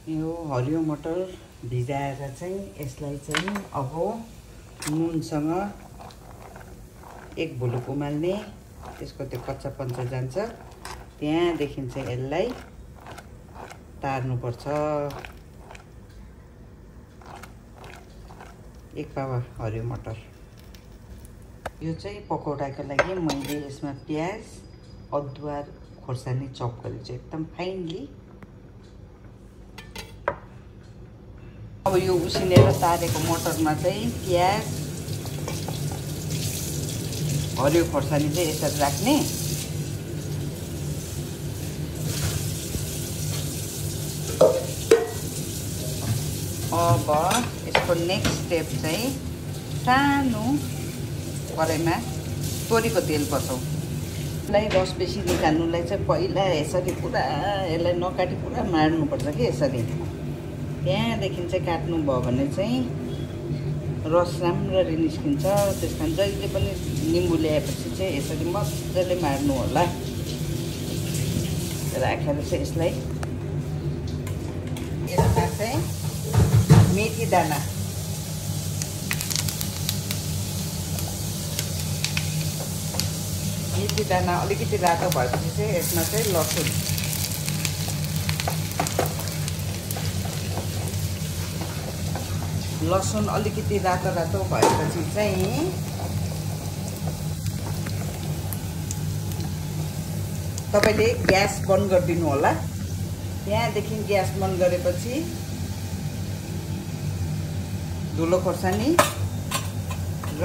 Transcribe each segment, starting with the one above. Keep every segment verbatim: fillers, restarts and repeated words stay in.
यो हरियो मटर भिजाएर चाहिँ यसलाई चाहिँ अब नुनसँग एक भुलुक उमाल्ने, त्यसको त्यो कच्चापन्छ जान्छ, त्यहाँदेखि चाहिँ यसलाई तार्नुपर्छ। एक पावा हरियो मटर। यो चाहिँ पकौडाको लागि मैले यसमा प्याज, अदुवा, खोर्सानी चप गरेको छु एकदम फाइनली। अब यो उसिनेर तारेको मटरमा चाहिँ प्याज, हरियो खोर्सानी चाहिँ यसरी राख्ने। अब यसको नेक्स्ट स्टेप चाहिँ सानो कराईमा तोरीको तेल बसाउँ। यसलाई रस बेसी निकाल्नुलाई चाहिँ पहिला यसरी पुरा यसलाई नकाटी पुरा मार्नुपर्छ कि यसरी। त्यहाँदेखि चाहिँ काट्नुभयो भने चाहिँ रस राम्ररी निस्किन्छ। त्यस कारण जहिले पनि निम्बु ल्याएपछि चाहिँ यसरी मजाले मार्नु होला। राखेर चाहिँ यसलाई यसमा चाहिँ मेथी दाना, मेथी दाना अलिकति रातो भएपछि चाहिँ यसमा चाहिँ लसुन, लसुन अलिकति रातो रातो भएपछि चाहिँ तपाईले ग्यास बन्द गरिदिनु होला। त्यहाँदेखि ग्यास बन्द गरेपछि धुलो खोर्सानी र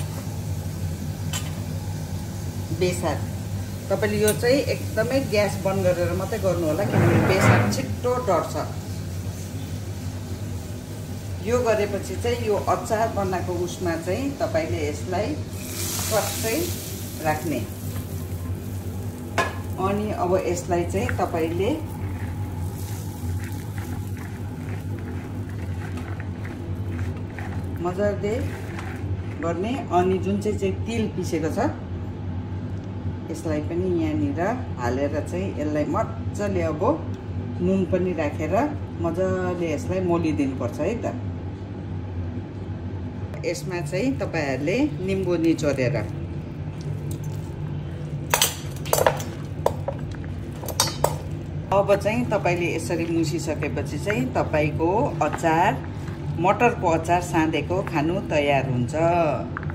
बेसार, तपाईले यो चाहिँ एकदमै ग्यास बन्द गरेर मात्रै गर्नु होला, किनभने बेसार छिट्टो डढ्छ। यो गरेपछि चाहिँ यो अचार बनाएको उसमा चाहिँ तपाईले यसलाई सट्टै राख्ने। अनि अब यसलाई चाहिँ तपाईले मजाले गर्ने। अनि जुन चाहिँ चाहिँ तिल पिसेको छ यसलाई पनि यहाँनिर हालेर चाहिँ यसलाई मजाले अब नुन पनि राखेर मजाले यसलाई मोलिदिनुपर्छ है त। यसमा चाहिँ तपाईहरुले निम्बु निचोरेर अब चाहिँ तपाईले यसरी मुसिसकेपछि चाहिँ तपाईको अचार, मटरको अचार साँधेको खानु तयार हुन्छ।